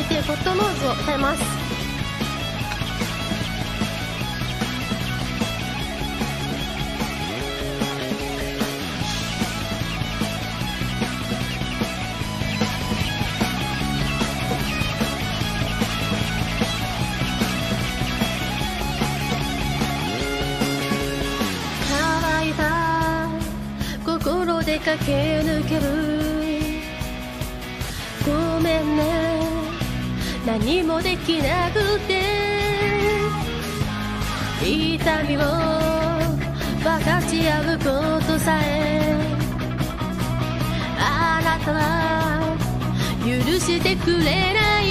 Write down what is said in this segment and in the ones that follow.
見てゴッドノーズを歌います。乾いた心で駆け抜ける。ごめんね、何もできなくて。痛みを分かち合うことさえあなたは許してくれない。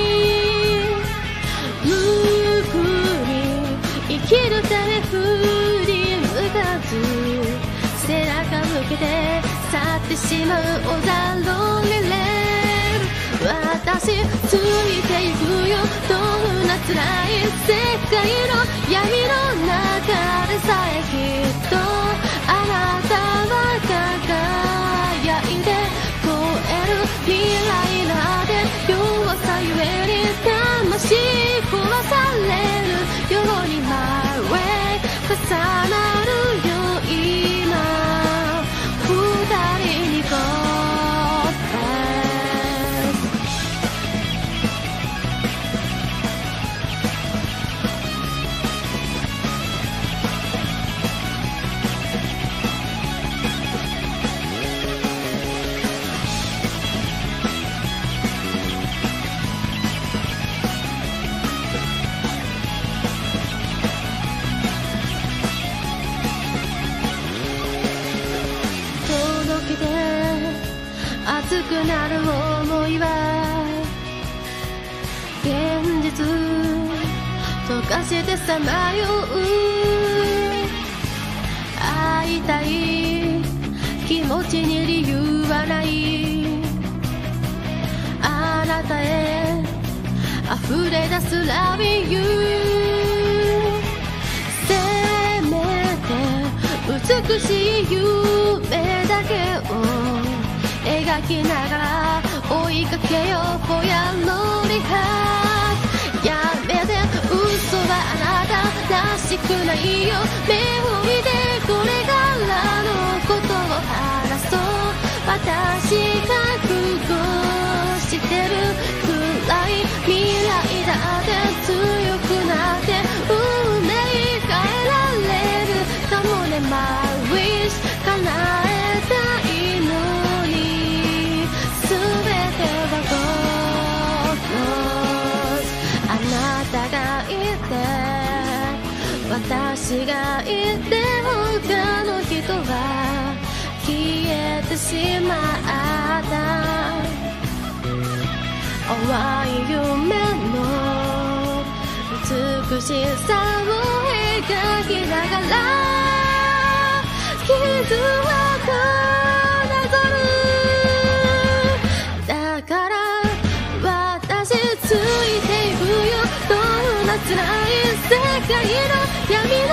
無垢に生きるため振り向かず背中向けて去ってしまうオザロンリレー。私ついていくよ、どんな辛い世界の闇の中でさえきっとあなたは輝いて超える未来なんて。弱さゆえに魂殺されるように My way 重なるよ今二人にゴッド熱くなる想いは現実溶かしてさまよう。会いたい気持ちに理由はない。あなたへ溢れ出すラビユー。せめて美しい夢だけを描きながら追いかけよう For your lonely heart。 やめて、嘘はあなたらしくないよ。目を見てこれからのことを話そう。私覚悟してる暗い未来だって強くなって運命変えられるかもね。 My wish 叶えたいの私がいて他の人は消えてしまった。淡い夢の美しさを描きながら傷はなぞる。だから私ついていくよ、どんな辛い世界の闇